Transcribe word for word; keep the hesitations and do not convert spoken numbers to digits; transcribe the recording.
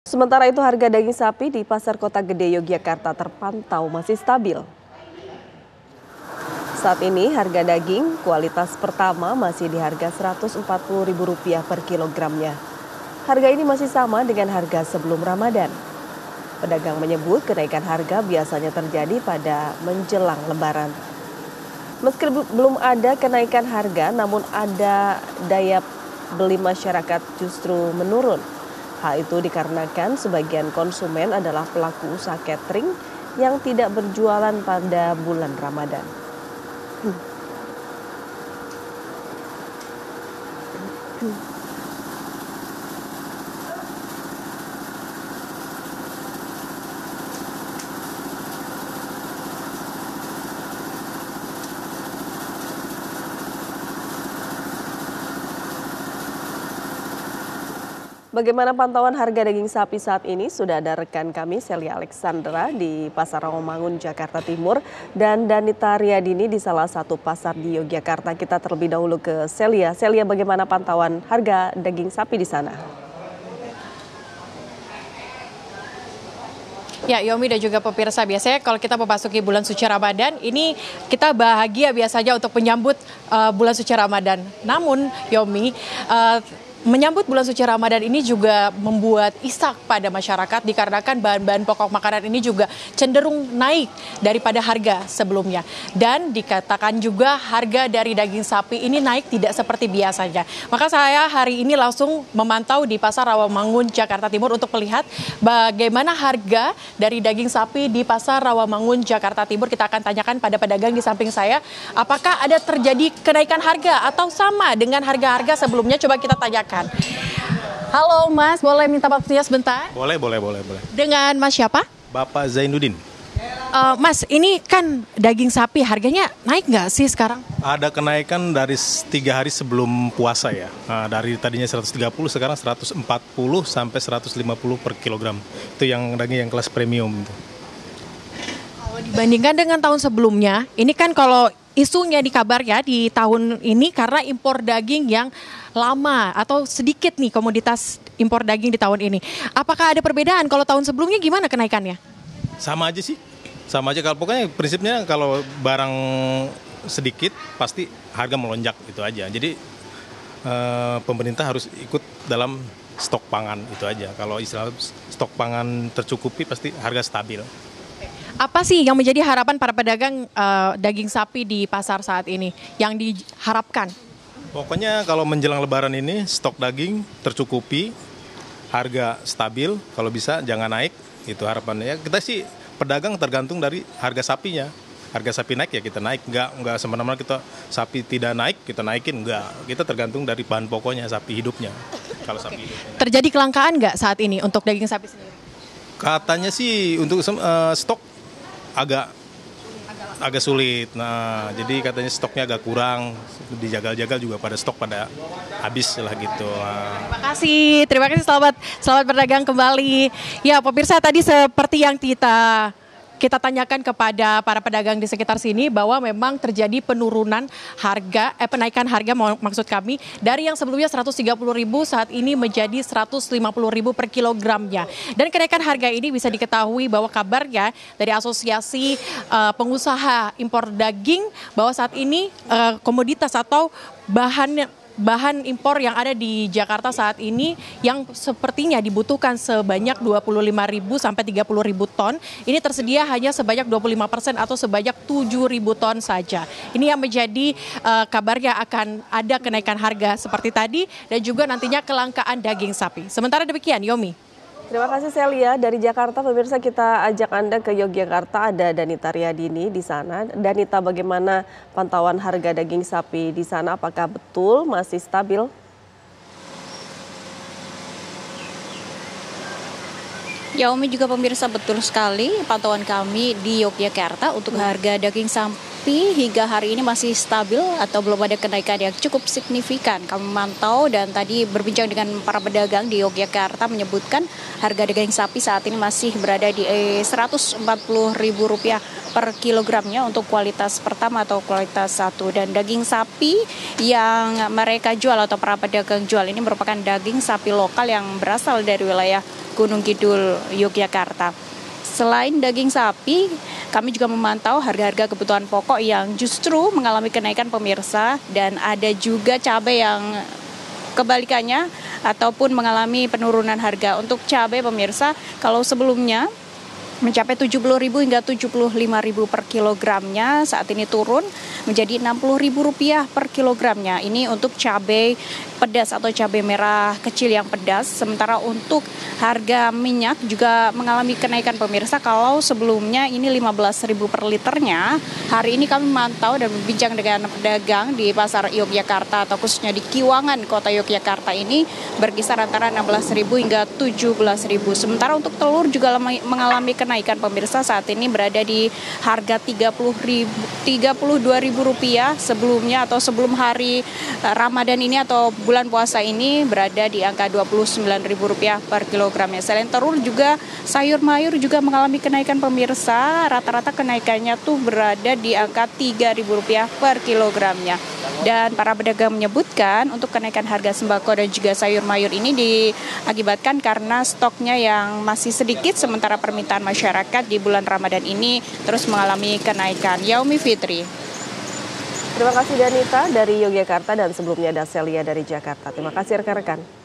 Sementara itu harga daging sapi di Pasar Kota Gede Yogyakarta terpantau masih stabil. Saat ini harga daging kualitas pertama masih di harga seratus empat puluh ribu rupiah per kilogramnya. Harga ini masih sama dengan harga sebelum Ramadan. Pedagang menyebut kenaikan harga biasanya terjadi pada menjelang Lebaran. Meski belum ada kenaikan harga, namun ada daya beli masyarakat justru menurun. Hal itu dikarenakan sebagian konsumen adalah pelaku usaha catering yang tidak berjualan pada bulan Ramadan. Hmm. Hmm. Bagaimana pantauan harga daging sapi saat ini? Sudah ada rekan kami Celia Alexandra di Pasar Rawamangun, Jakarta Timur, dan Danita Riyadini di salah satu pasar di Yogyakarta. Kita terlebih dahulu ke Celia. Celia, bagaimana pantauan harga daging sapi di sana? Ya, Yomi dan juga pemirsa, biasanya kalau kita memasuki bulan suci Ramadan, ini kita bahagia biasanya untuk menyambut uh, bulan suci Ramadan. Namun, Yomi, uh, menyambut bulan suci Ramadan ini juga membuat isak pada masyarakat dikarenakan bahan-bahan pokok makanan ini juga cenderung naik daripada harga sebelumnya. Dan dikatakan juga harga dari daging sapi ini naik tidak seperti biasanya. Maka saya hari ini langsung memantau di Pasar Rawamangun, Jakarta Timur untuk melihat bagaimana harga dari daging sapi di Pasar Rawamangun, Jakarta Timur. Kita akan tanyakan pada pedagang di samping saya, apakah ada terjadi kenaikan harga atau sama dengan harga-harga sebelumnya? Coba kita tanyakan. Halo Mas, boleh minta waktunya sebentar? Boleh, boleh, boleh, boleh. Dengan Mas siapa? Bapak Zainuddin. Uh, Mas, ini kan daging sapi harganya naik nggak sih sekarang? Ada kenaikan dari tiga hari sebelum puasa ya. Nah, dari tadinya seratus tiga puluh sekarang seratus empat puluh sampai seratus lima puluh per kilogram. Itu yang daging yang kelas premium itu. Kalau dibandingkan dengan tahun sebelumnya, ini kan kalau isunya di kabar ya di tahun ini karena impor daging yang lama atau sedikit nih komoditas impor daging di tahun ini. Apakah ada perbedaan? Kalau tahun sebelumnya gimana kenaikannya? Sama aja sih. Sama aja, kalau pokoknya prinsipnya kalau barang sedikit pasti harga melonjak itu aja. Jadi eh, pemerintah harus ikut dalam stok pangan itu aja. Kalau istilah stok pangan tercukupi pasti harga stabil. Apa sih yang menjadi harapan para pedagang uh, daging sapi di pasar saat ini yang diharapkan? Pokoknya kalau menjelang Lebaran ini stok daging tercukupi, harga stabil, kalau bisa jangan naik, itu harapannya. Kita sih pedagang tergantung dari harga sapinya. Harga sapi naik ya kita naik, enggak enggak semena-mena kita sapi tidak naik kita naikin, enggak. Kita tergantung dari bahan pokoknya sapi hidupnya. Kalau sapi hidupnya. Terjadi kelangkaan enggak saat ini untuk daging sapi sendiri? Katanya sih untuk uh, stok agak agak sulit. Nah, jadi katanya stoknya agak kurang, dijagal-jagal juga pada stok pada habis lah gitu. Nah. Terima kasih, terima kasih selamat selamat berdagang kembali. Ya, pemirsa, tadi seperti yang kita kita tanyakan kepada para pedagang di sekitar sini bahwa memang terjadi penurunan harga, eh, penaikan harga maksud kami dari yang sebelumnya seratus tiga puluh ribu saat ini menjadi seratus lima puluh ribu per kilogramnya. Dan kenaikan harga ini bisa diketahui bahwa kabarnya dari Asosiasi uh, Pengusaha Impor Daging bahwa saat ini uh, komoditas atau bahan bahan impor yang ada di Jakarta saat ini yang sepertinya dibutuhkan sebanyak dua puluh lima ribu sampai tiga puluh ribu ton, ini tersedia hanya sebanyak dua puluh lima persen atau sebanyak tujuh ribu ton saja. Ini yang menjadi uh, kabarnya akan ada kenaikan harga seperti tadi dan juga nantinya kelangkaan daging sapi. Sementara demikian, Yomi. Terima kasih Celia. Dari Jakarta, pemirsa, kita ajak Anda ke Yogyakarta, ada Danita Riyadini di sana. Danita, bagaimana pantauan harga daging sapi di sana? Apakah betul masih stabil? Ya, Umi juga pemirsa, betul sekali pantauan kami di Yogyakarta untuk harga daging sapi sapi hingga hari ini masih stabil atau belum ada kenaikan yang cukup signifikan. Kami memantau dan tadi berbincang dengan para pedagang di Yogyakarta menyebutkan harga daging sapi saat ini masih berada di seratus empat puluh ribu rupiah per kilogramnya untuk kualitas pertama atau kualitas satu. Dan daging sapi yang mereka jual atau para pedagang jual ini merupakan daging sapi lokal yang berasal dari wilayah Gunung Kidul, Yogyakarta. Selain daging sapi, kami juga memantau harga-harga kebutuhan pokok yang justru mengalami kenaikan pemirsa, dan ada juga cabai yang kebalikannya ataupun mengalami penurunan harga. Untuk cabai pemirsa, kalau sebelumnya mencapai tujuh puluh ribu hingga tujuh puluh lima ribu per kilogramnya, saat ini turun menjadi enam puluh ribu rupiah per kilogramnya. Ini untuk cabai pedas atau cabai merah kecil yang pedas. Sementara untuk harga minyak juga mengalami kenaikan pemirsa. Kalau sebelumnya ini lima belas ribu per liternya, hari ini kami memantau dan berbincang dengan pedagang di pasar Yogyakarta atau khususnya di Kiwangan kota Yogyakarta ini berkisar antara enam belas ribu hingga tujuh belas ribu. Sementara untuk telur juga mengalami kenaikan pemirsa, saat ini berada di harga tiga puluh dua ribu rupiah sebelumnya atau sebelum hari Ramadan ini atau bulan puasa ini berada di angka dua puluh sembilan ribu rupiah per kilogramnya. Selain telur juga sayur mayur juga mengalami kenaikan pemirsa, rata-rata kenaikannya tuh berada di angka tiga ribu rupiah per kilogramnya. Dan para pedagang menyebutkan untuk kenaikan harga sembako dan juga sayur mayur ini diakibatkan karena stoknya yang masih sedikit, sementara permintaan masyarakat di bulan Ramadan ini terus mengalami kenaikan. Yaumi Fitri. Terima kasih Danita dari Yogyakarta dan sebelumnya Daselia dari Jakarta. Terima kasih rekan-rekan.